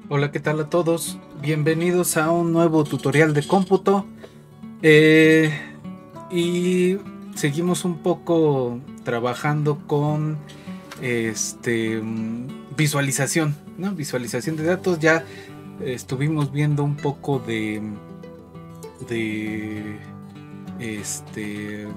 Hola, ¿qué tal a todos? Bienvenidos a un nuevo tutorial de cómputo. Eh, y seguimos un poco trabajando con visualización, ¿no? Visualización de datos. Ya estuvimos viendo un poco de este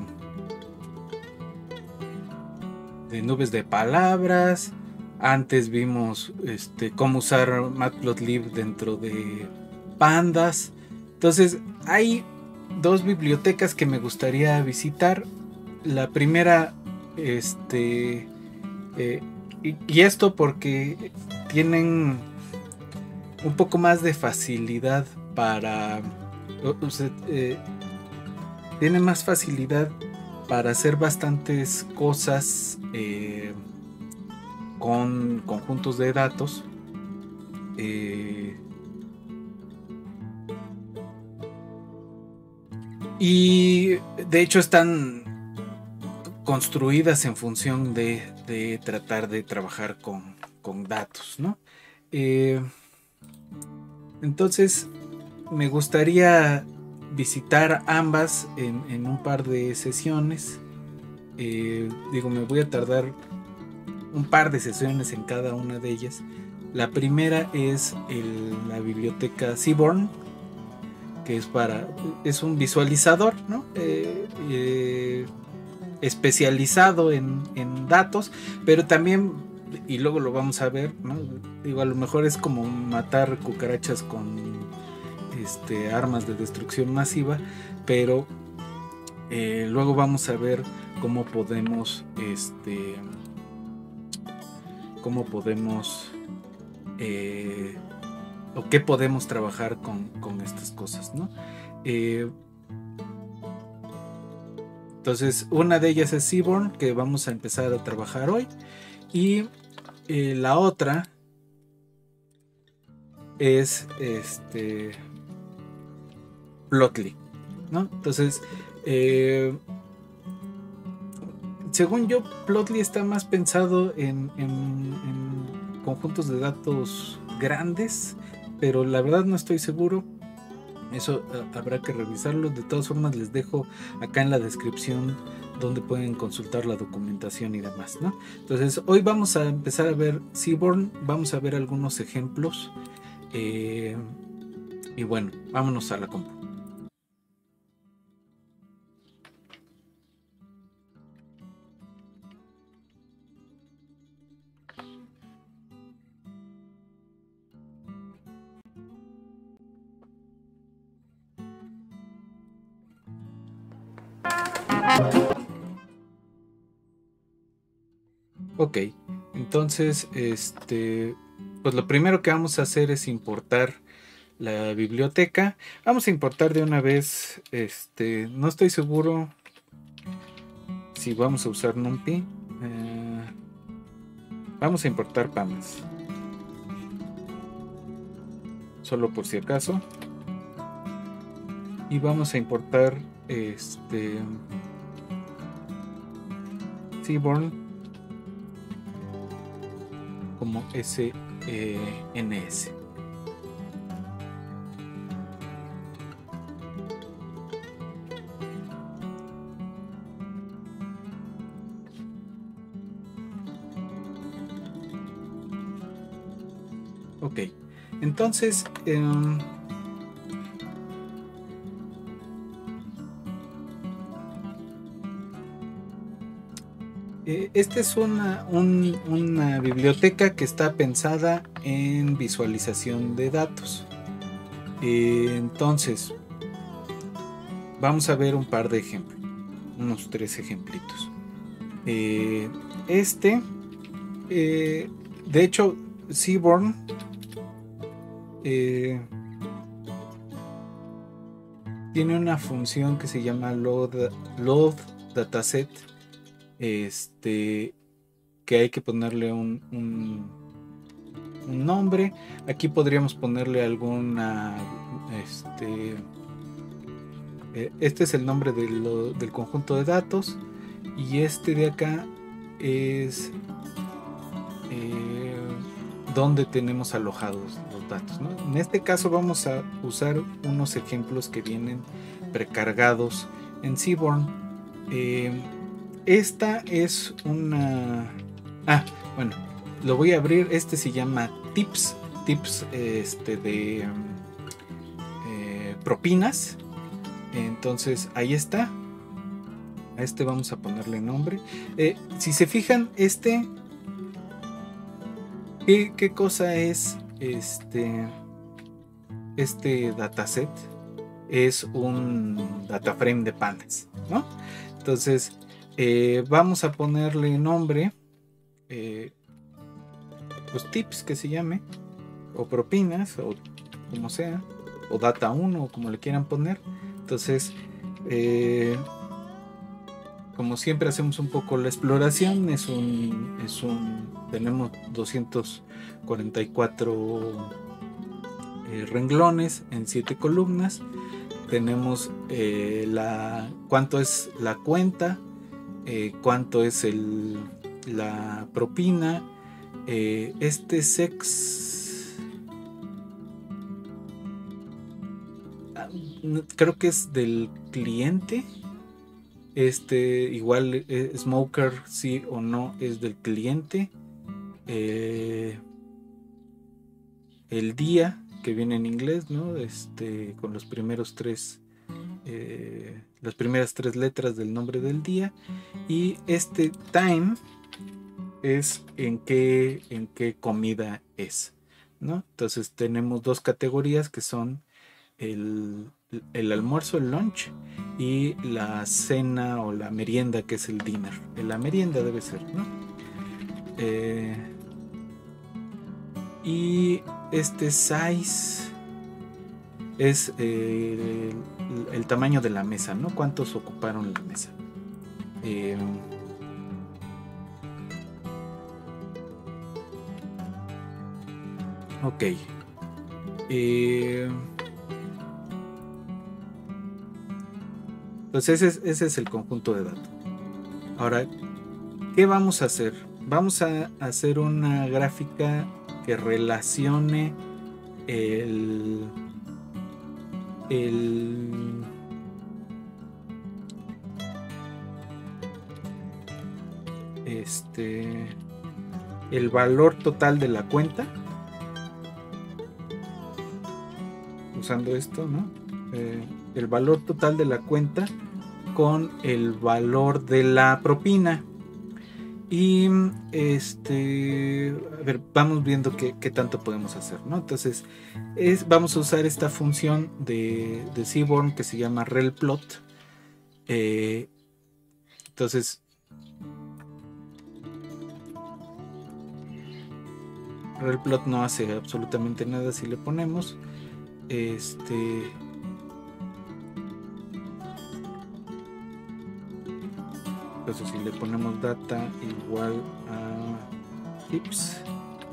de nubes de palabras. Antes vimos cómo usar Matplotlib dentro de pandas. Entonces hay dos bibliotecas que me gustaría visitar. La primera, eh, y esto porque tienen un poco más de facilidad para... O sea, tienen más facilidad para hacer bastantes cosas con conjuntos de datos. eh, y de hecho están construidas en función de tratar de trabajar con datos, ¿no? Eh, entonces me gustaría visitar ambas en un par de sesiones. Digo, me voy a tardar un par de sesiones en cada una de ellas. La primera es la biblioteca Seaborn, que es un visualizador, ¿no? Especializado en datos, pero también, y luego lo vamos a ver, ¿no? Digo, a lo mejor es como matar cucarachas con armas de destrucción masiva, pero luego vamos a ver cómo podemos cómo podemos o qué podemos trabajar con estas cosas, ¿no? Entonces, una de ellas es Seaborn, que vamos a empezar a trabajar hoy, y la otra es Plotly, ¿no? Entonces, según yo, Plotly está más pensado en conjuntos de datos grandes, pero la verdad no estoy seguro. Eso habrá que revisarlo. De todas formas, les dejo acá en la descripción donde pueden consultar la documentación y demás, ¿no? Entonces, hoy vamos a empezar a ver Seaborn, vamos a ver algunos ejemplos. Y bueno, vámonos a la compu. Ok, entonces, pues lo primero que vamos a hacer es importar la biblioteca. Vamos a importar de una vez, no estoy seguro si vamos a usar NumPy. Vamos a importar pandas, solo por si acaso. Y vamos a importar Seaborn como SNS. Ok, entonces esta es una biblioteca que está pensada en visualización de datos. Entonces, vamos a ver un par de ejemplos, unos 3 ejemplitos. De hecho, Seaborn tiene una función que se llama load dataset, que hay que ponerle un nombre. Aquí podríamos ponerle alguna este es el nombre del conjunto de datos, y este de acá es dónde tenemos alojados los datos, ¿no? En este caso vamos a usar unos ejemplos que vienen precargados en Seaborn. Esta es una... bueno, lo voy a abrir. Este se llama tips de propinas. Entonces ahí está. A este vamos a ponerle nombre. Si se fijan, ¿qué cosa es este dataset? Es un dataframe de pandas, ¿no? Entonces vamos a ponerle nombre, los tips que se llame, o propinas, o como sea, o data 1, o como le quieran poner. Entonces como siempre hacemos un poco la exploración. Tenemos 244 renglones en 7 columnas. Tenemos cuánto es la cuenta, cuánto es la propina, sex, creo que es del cliente. Igual Smoker, sí o no, es del cliente. El día, que viene en inglés, ¿no? Con los primeros las primeras 3 letras del nombre del día. Y time es en qué comida es, ¿no? Entonces tenemos 2 categorías que son el almuerzo, el lunch, y la cena o la merienda, que es el dinner. La merienda debe ser, ¿no? Y size es el tamaño de la mesa, ¿no? ¿Cuántos ocuparon la mesa? Ok. Entonces ese es el conjunto de datos. Ahora, ¿qué vamos a hacer? Vamos a hacer una gráfica que relacione el valor total de la cuenta, usando esto, ¿no? El valor total de la cuenta con el valor de la propina. Y a ver, vamos viendo qué tanto podemos hacer, ¿no? Entonces vamos a usar esta función de Seaborn que se llama relplot. Entonces relplot no hace absolutamente nada si le ponemos entonces si le ponemos data igual a tips,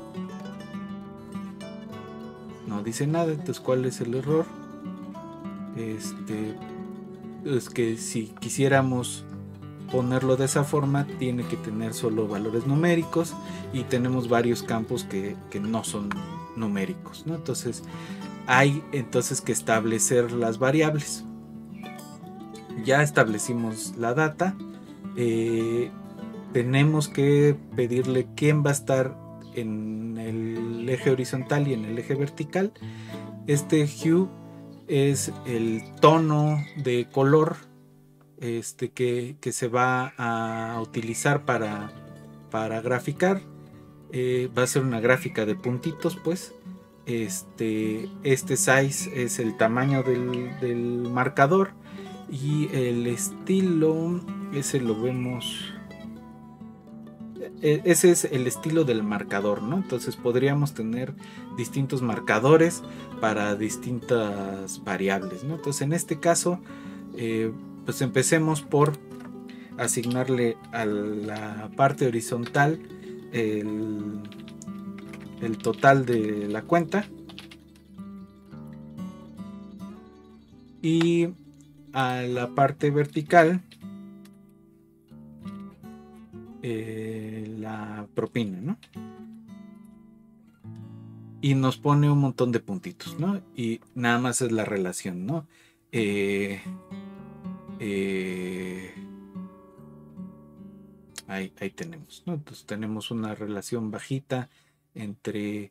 no dice nada. Entonces, ¿cuál es el error? Es que si quisiéramos ponerlo de esa forma, tiene que tener solo valores numéricos, y tenemos varios campos que no son numéricos, ¿no? Entonces hay que establecer las variables. Ya establecimos la data. Tenemos que pedirle quién va a estar en el eje horizontal y en el eje vertical. Hue es el tono de color que se va a utilizar para graficar. Va a ser una gráfica de puntitos, pues. Size es el tamaño del marcador, y el estilo, ese lo vemos, ese es el estilo del marcador, ¿no? Entonces podríamos tener distintos marcadores para distintas variables, ¿no? Entonces en este caso pues empecemos por asignarle a la parte horizontal el total de la cuenta, y a la parte vertical la propina, ¿no? y nos pone un montón de puntitos, ¿no? Y nada más es la relación, ¿no? Ahí tenemos, ¿no? Entonces tenemos una relación bajita entre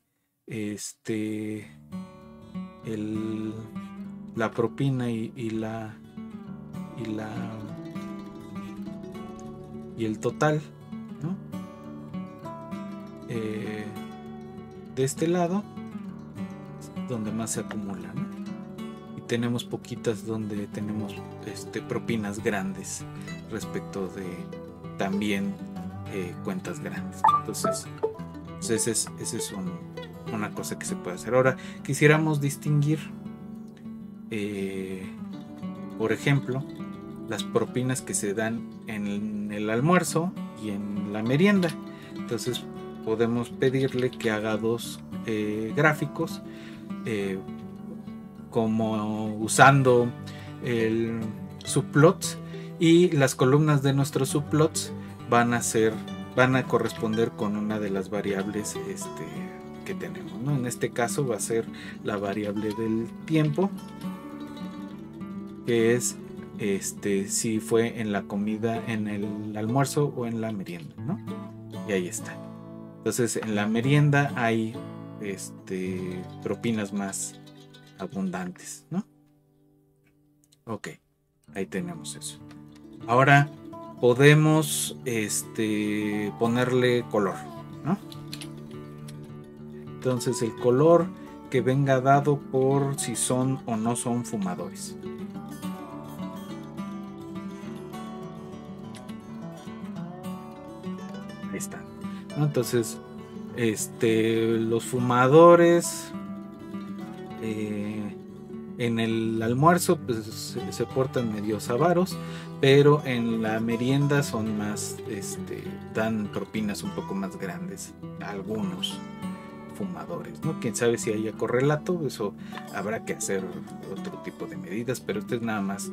la propina y el total, ¿no? De este lado donde más se acumula, ¿no? Y tenemos poquitas donde tenemos propinas grandes respecto de también cuentas grandes. Entonces esa es una cosa que se puede hacer. Ahora quisiéramos distinguir por ejemplo las propinas que se dan en el almuerzo y en la merienda. Entonces podemos pedirle que haga dos gráficos como usando el subplots, y las columnas de nuestros subplots van a corresponder con una de las variables que tenemos, ¿no? En este caso va a ser la variable del tiempo, que es si fue en la comida, en el almuerzo o en la merienda, ¿no? Y ahí está. Entonces en la merienda hay propinas más abundantes, ¿no? Ok, ahí tenemos eso. Ahora podemos ponerle color, ¿no? Entonces el color que venga dado por si son o no son fumadores. Ahí está, ¿no? Entonces los fumadores en el almuerzo pues se portan medio avaros, pero en la merienda son más dan propinas un poco más grandes a algunos fumadores, ¿no? Quién sabe si haya correlato, eso habrá que hacer otro tipo de medidas, pero esto es nada más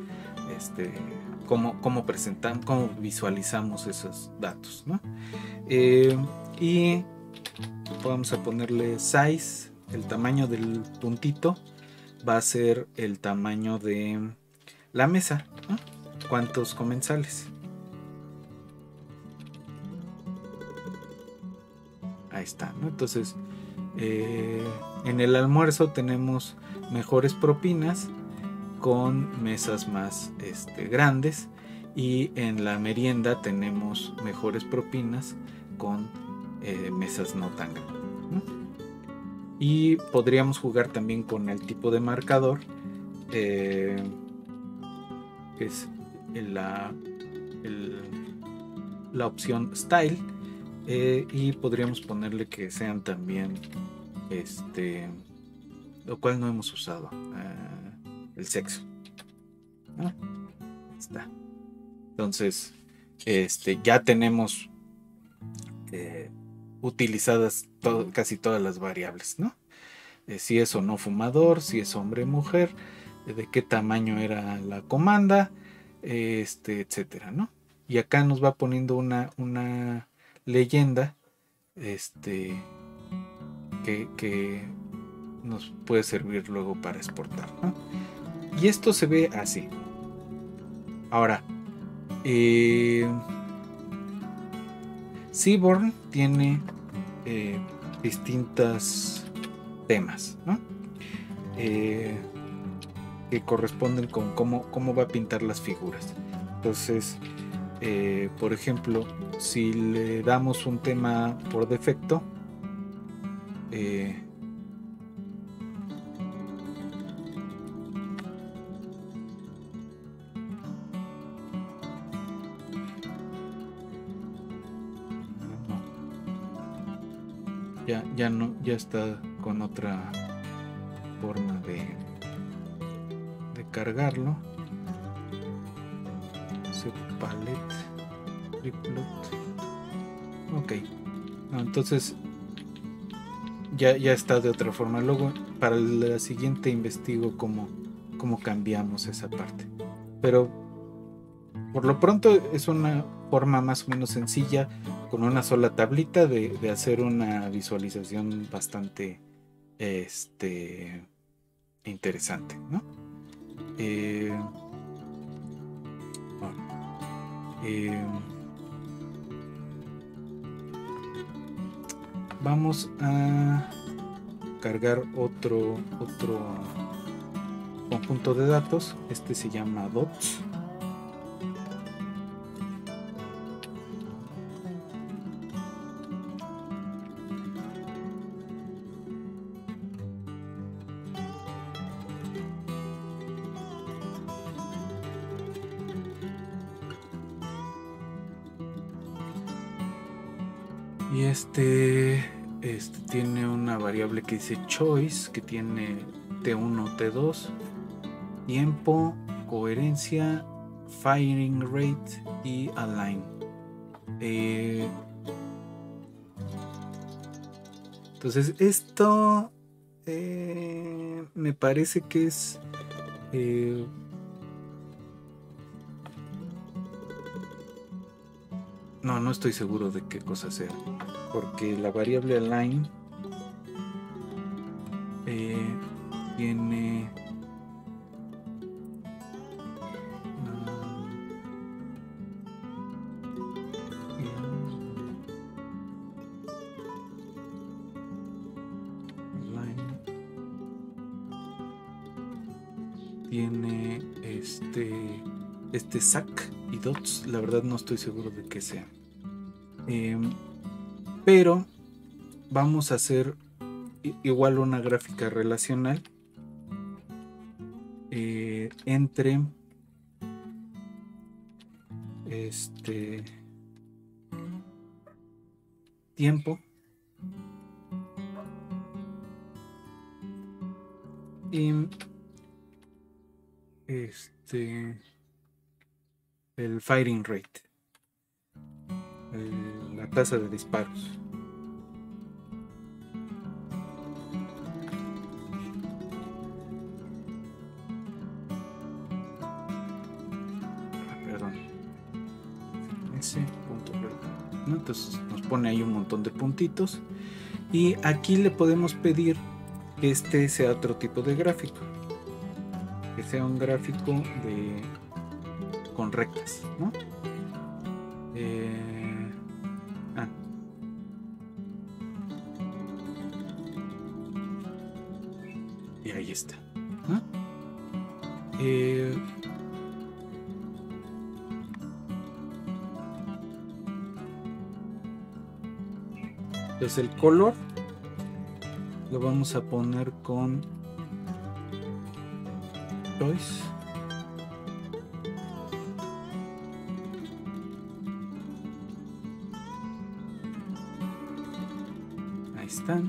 cómo presentamos, cómo visualizamos esos datos, ¿no? Y vamos a ponerle size, el tamaño del puntito va a ser el tamaño de la mesa, ¿no? ¿Cuántos comensales? Ahí está, ¿no? Entonces en el almuerzo tenemos mejores propinas con mesas más grandes, y en la merienda tenemos mejores propinas con mesas no tan grandes, ¿no? Y podríamos jugar también con el tipo de marcador, que es la opción style, y podríamos ponerle que sean también lo cual no hemos usado, el sexo, ¿no? Está. Entonces ya tenemos utilizadas casi todas las variables, ¿no? Si es o no fumador, si es hombre o mujer, de qué tamaño era la comanda, etcétera, ¿no? Y acá nos va poniendo una leyenda que nos puede servir luego para exportar, ¿no? Y esto se ve así. Ahora, Seaborn tiene distintos temas, ¿no? Que corresponden con cómo va a pintar las figuras. Entonces, por ejemplo, si le damos un tema por defecto, ya está con otra forma de cargarlo. Palette, triplet. Ok, no, entonces ya está de otra forma. Luego para la siguiente investigo cómo cambiamos esa parte, pero por lo pronto es una forma más o menos sencilla, con una sola tablita, de hacer una visualización bastante interesante, ¿no? Bueno, vamos a cargar otro conjunto de datos. Este se llama dots. Y este tiene una variable que dice choice, que tiene T1, T2, tiempo, coherencia, firing rate y align. Entonces esto me parece que es no estoy seguro de qué cosa sea, porque la variable align tiene tiene este sac y dots. La verdad no estoy seguro de qué sea, pero vamos a hacer igual una gráfica relacional entre tiempo y el firing rate, la tasa de disparos. Perdón, ese punto, ¿no? Entonces nos pone ahí un montón de puntitos y aquí le podemos pedir que este sea otro tipo de gráfico, que sea un gráfico con rectas, ¿no? Y ahí está, ¿no? Entonces el color lo vamos a poner con choice. Ahí están.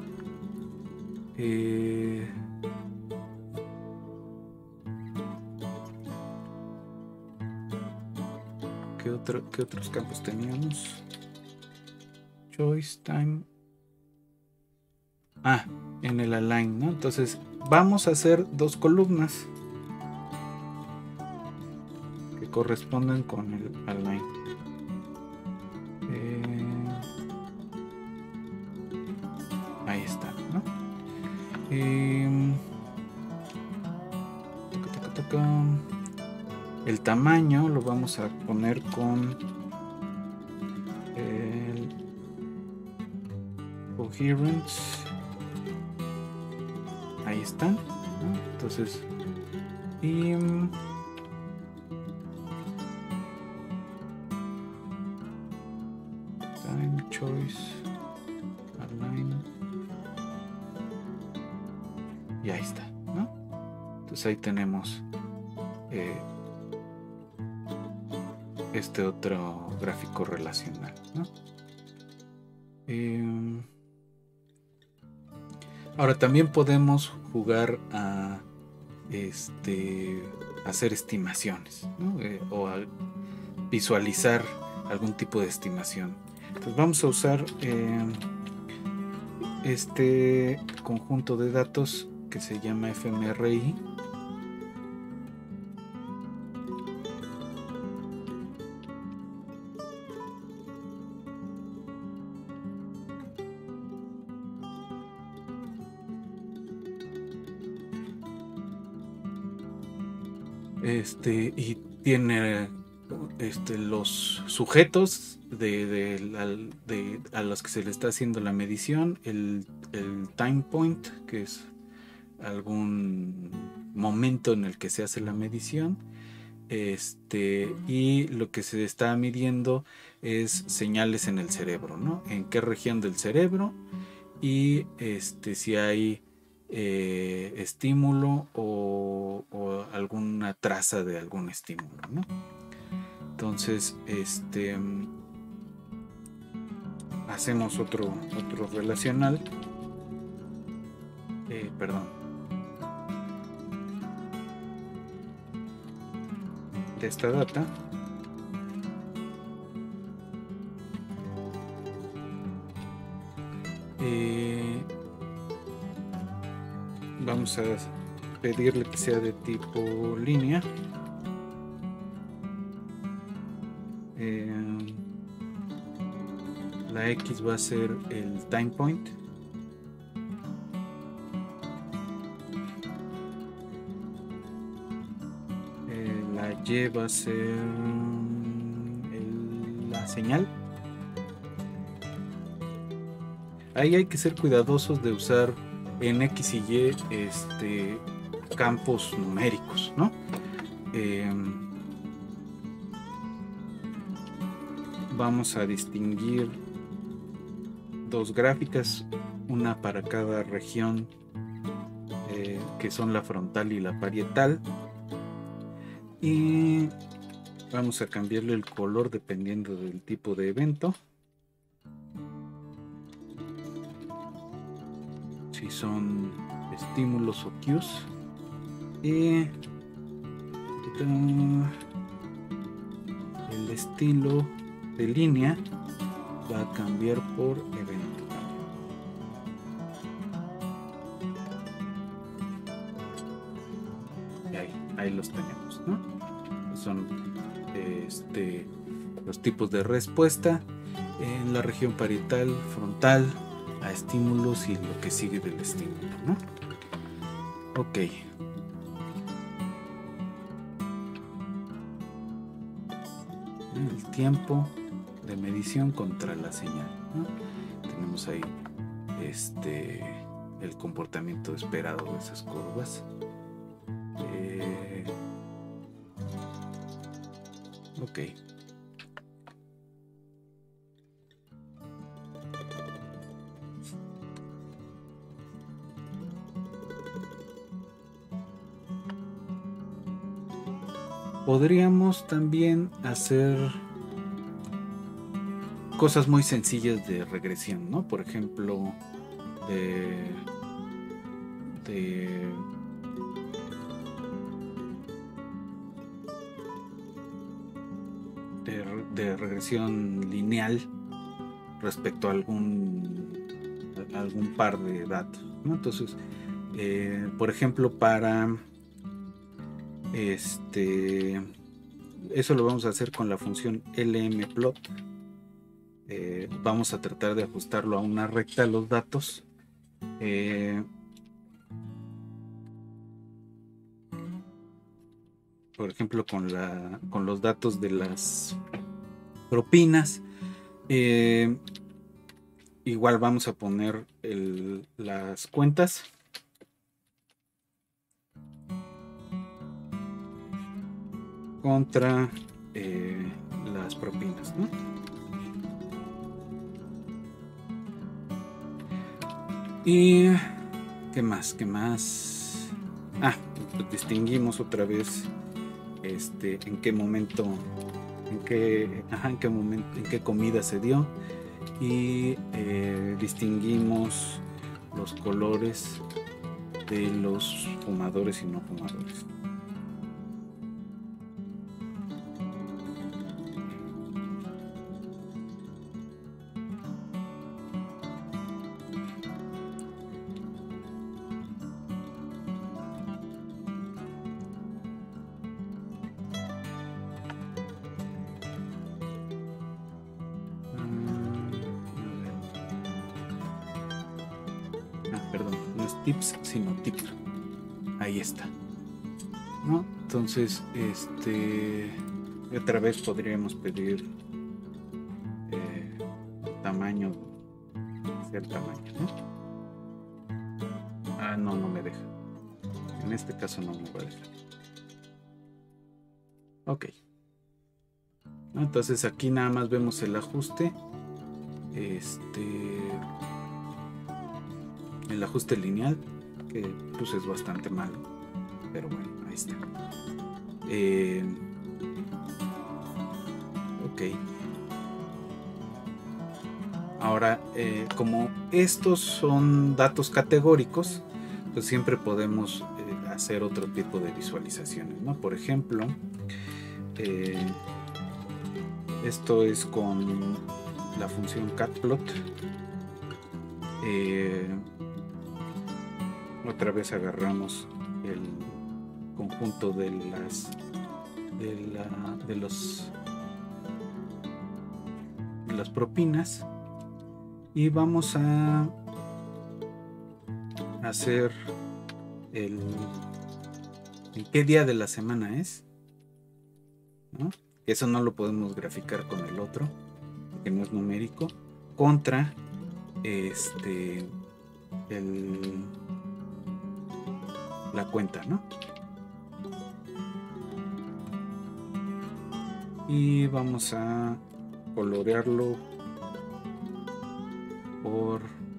¿Qué otros campos teníamos? Choice, time. En el align, ¿no? Entonces vamos a hacer dos columnas que correspondan con el align. Ahí está, ¿no? El tamaño lo vamos a poner con el coherence. Ahí están, ¿no? Entonces time choice align y ahí está, ¿no? Entonces ahí tenemos este otro gráfico relacional, ¿no? Ahora también podemos jugar a hacer estimaciones, ¿no? O a visualizar algún tipo de estimación. Entonces vamos a usar este conjunto de datos que se llama fMRI. Y tiene los sujetos a los que se le está haciendo la medición, el time point, que es algún momento en el que se hace la medición, y lo que se está midiendo es señales en el cerebro, ¿no? En qué región del cerebro, y si hay estímulo o alguna traza de algún estímulo, ¿no? Entonces, hacemos otro relacional, de esta data. Vamos a pedirle que sea de tipo línea. La X va a ser el time point. La Y va a ser la señal. Ahí hay que ser cuidadosos de usar en X y Y campos numéricos, ¿no? Vamos a distinguir dos gráficas, una para cada región, que son la frontal y la parietal, y vamos a cambiarle el color dependiendo del tipo de evento. Si son estímulos o cues, y el estilo de línea va a cambiar por evento. Y ahí los tenemos, ¿no? Son los tipos de respuesta en la región parietal, frontal, a estímulos y lo que sigue del estímulo, ¿no? Ok. El tiempo de medición contra la señal, ¿no? Tenemos ahí el comportamiento esperado de esas curvas. Ok. Podríamos también hacer cosas muy sencillas de regresión, ¿no? Por ejemplo, de regresión lineal respecto a algún par de datos, ¿no? Entonces, por ejemplo, para eso lo vamos a hacer con la función lmplot. Vamos a tratar de ajustarlo a una recta los datos. Por ejemplo, con los datos de las propinas, igual vamos a poner las cuentas contra las propinas, ¿no? Y ¿qué más? Pues distinguimos otra vez en qué momento, en qué comida se dio, y distinguimos los colores de los fumadores y no fumadores. Perdón, no es tips, sino tip. Ahí está. ¿no? Entonces, otra vez podríamos pedir tamaño, el tamaño, ¿no? Ah, no, no me deja. En este caso no me va a dejar. Ok. Entonces aquí nada más vemos el ajuste. El ajuste lineal, que pues es bastante malo. Pero bueno, ahí está. Ok. Ahora, como estos son datos categóricos, pues siempre podemos hacer otro tipo de visualizaciones, ¿no? Por ejemplo, esto es con la función catplot. Otra vez agarramos el conjunto de las propinas y vamos a hacer en qué día de la semana es, ¿no? Eso no lo podemos graficar con el otro, que no es numérico, contra la cuenta, ¿no? Y vamos a colorearlo por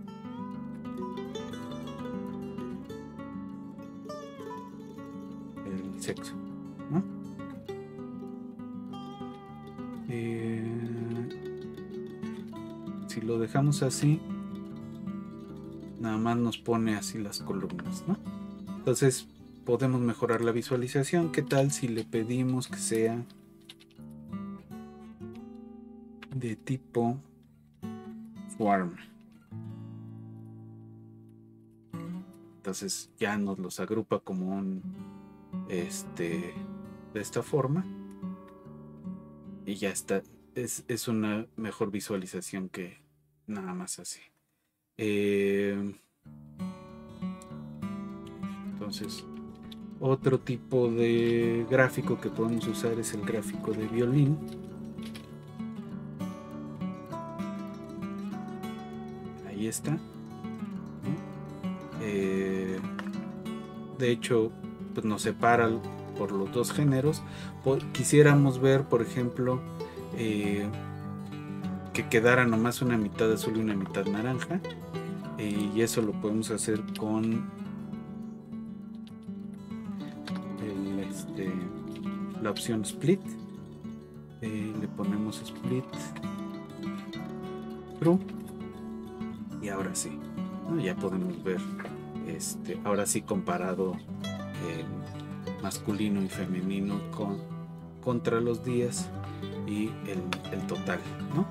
el sexo, ¿no? Si lo dejamos así, nada más nos pone así las columnas, ¿no? Entonces podemos mejorar la visualización. ¿Qué tal si le pedimos que sea de tipo swarm? Entonces ya nos los agrupa como un de esta forma y ya está. Es una mejor visualización que nada más así. Entonces, otro tipo de gráfico que podemos usar es el gráfico de violín. Ahí está. De hecho, pues nos separa por los dos géneros. Quisiéramos ver, por ejemplo, que quedara nomás una mitad azul y una mitad naranja, y eso lo podemos hacer con la opción split. Le ponemos split true y ahora sí, ¿no? Ya podemos ver ahora sí comparado masculino y femenino contra los días y el total, ¿no?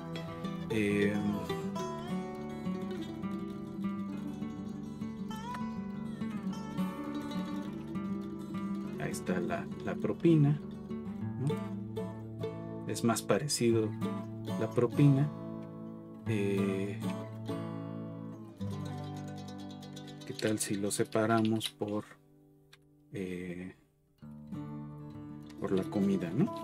Ahí está la propina, ¿no? Es más parecido la propina. ¿Qué tal si lo separamos por la comida, ¿no?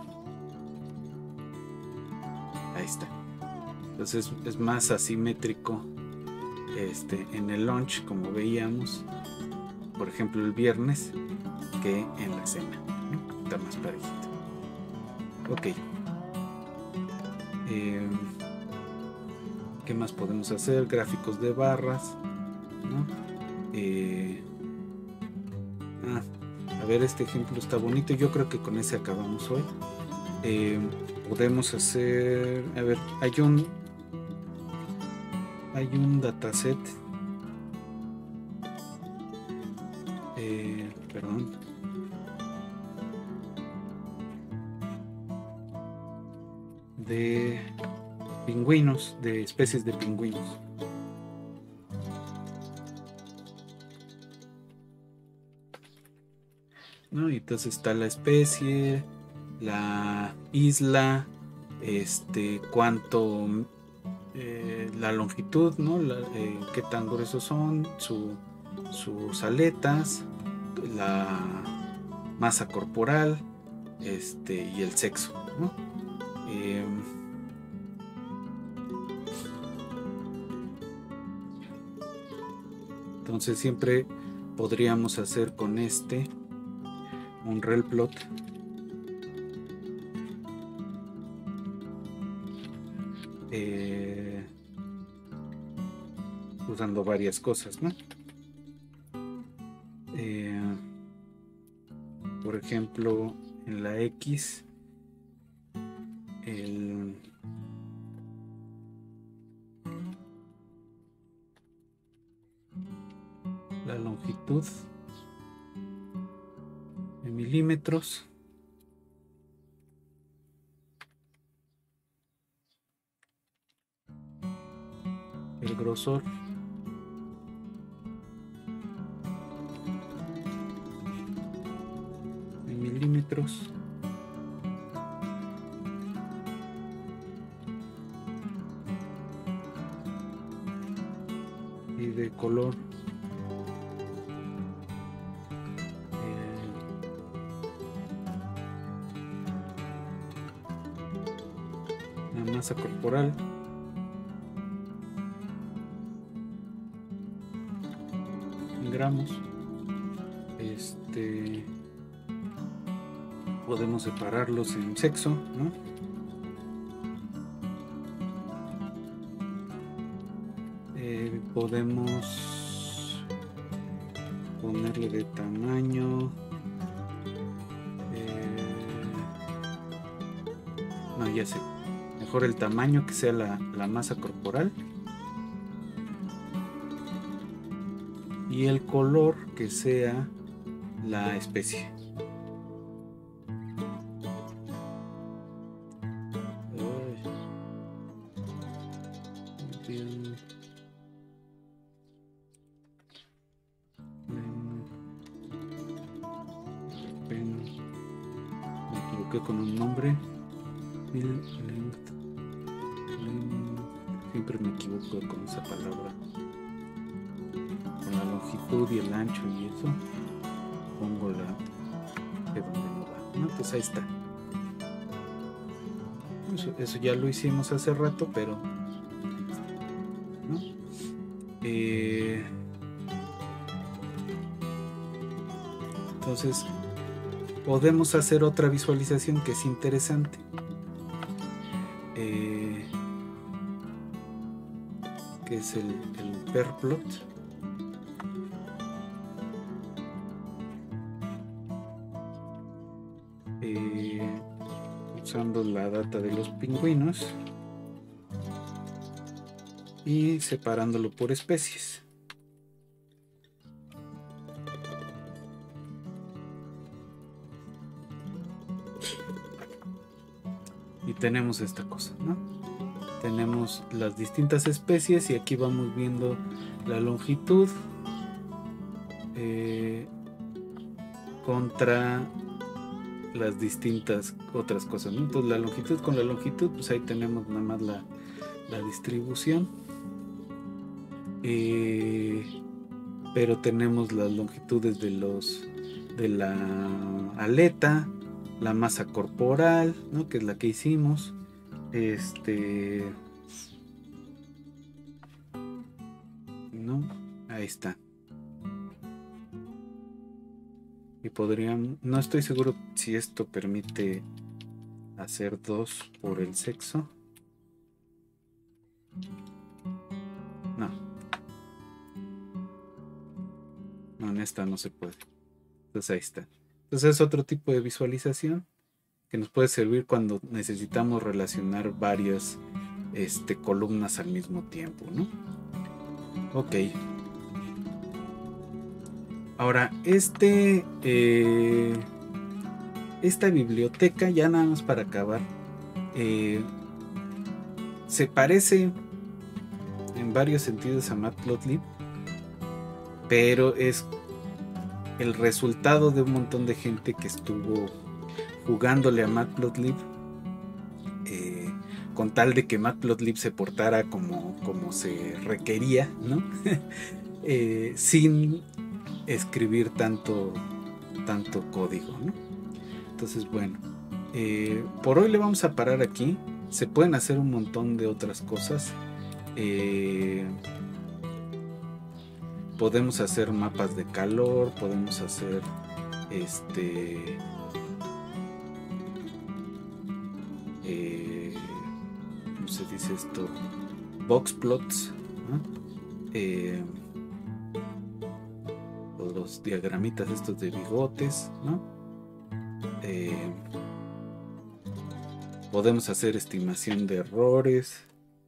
Ahí está. Entonces es más asimétrico en el lunch, como veíamos, por ejemplo, el viernes, que en la cena, ¿no? Está más parejito. Ok. ¿Qué más podemos hacer? Gráficos de barras, ¿no? A ver, este ejemplo está bonito. Yo creo que con ese acabamos hoy. Podemos hacer, a ver, hay un dataset, perdón, de pingüinos, de especies de pingüinos. ¿No? Y entonces está la especie, la isla, cuánto, la longitud, ¿no? Qué tan gruesos son, sus aletas, masa corporal, y el sexo, ¿no? Entonces siempre podríamos hacer con un rel plot usando varias cosas, ¿no? Por ejemplo, en la X, la longitud en milímetros, el grosor en milímetros, y de color la masa corporal en gramos. Podemos separarlos en sexo, ¿no? Podemos ponerle de tamaño, no, ya sé, mejor el tamaño que sea la masa corporal, y el color que sea la especie. Con un nombre, siempre me equivoco con esa palabra, con la longitud y el ancho y eso, pongo la de donde no va, ¿no? Pues ahí está. Eso ya lo hicimos hace rato, pero ¿no? Entonces podemos hacer otra visualización que es interesante, que es el per plot. Usando la data de los pingüinos y separándolo por especies. Y tenemos esta cosa, ¿no? Tenemos las distintas especies y aquí vamos viendo la longitud contra las distintas otras cosas, ¿no? Entonces la longitud con la longitud, pues ahí tenemos nada más la distribución, pero tenemos las longitudes de la aleta, la masa corporal, ¿no? Que es la que hicimos, ¿no? Ahí está. Y podrían, no estoy seguro si esto permite hacer 2 por el sexo. No, en esta no se puede. Entonces ahí está. Entonces es otro tipo de visualización que nos puede servir cuando necesitamos relacionar varias columnas al mismo tiempo, ¿no? Ok. Ahora, esta biblioteca, ya nada más para acabar, se parece en varios sentidos a Matplotlib, pero es el resultado de un montón de gente que estuvo jugándole a Matplotlib con tal de que Matplotlib se portara como se requería, ¿no? Sin escribir tanto tanto código, ¿no? Entonces, bueno, por hoy le vamos a parar aquí. Se pueden hacer un montón de otras cosas. Podemos hacer mapas de calor, podemos hacer ¿cómo se dice esto? Box plots, ¿no? O los diagramitas estos de bigotes, ¿no? Podemos hacer estimación de errores.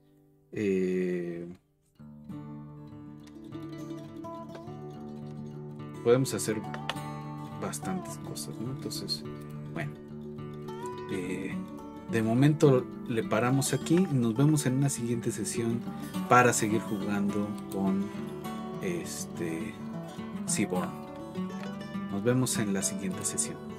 Podemos hacer bastantes cosas, ¿no? Entonces, bueno, de momento le paramos aquí y nos vemos en una siguiente sesión para seguir jugando con Seaborn. Nos vemos en la siguiente sesión.